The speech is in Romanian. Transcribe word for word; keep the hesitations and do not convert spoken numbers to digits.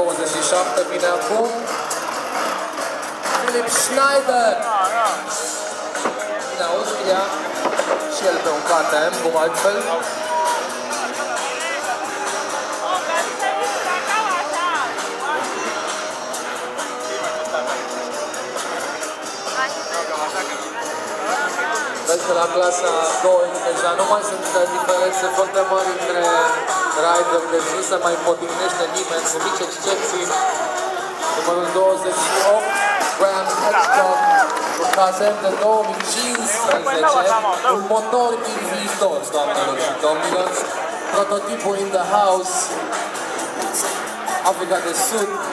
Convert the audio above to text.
douăzeci și șapte vine acum. Philipp Schneider. Din Austria. Și el pe un K T M, cum altfel. Vezi că la clasa doi deja nu mai sunt diferențe foarte mari între rider, deci nu se mai potignește nimeni, cu mici excepții. Numărul douăzeci și opt, Graham Hedgecock, cu K T M de două mii cincisprezece, un motor din viitor, doamnelor și domnilor, prototipul in the house, Africa de Sud.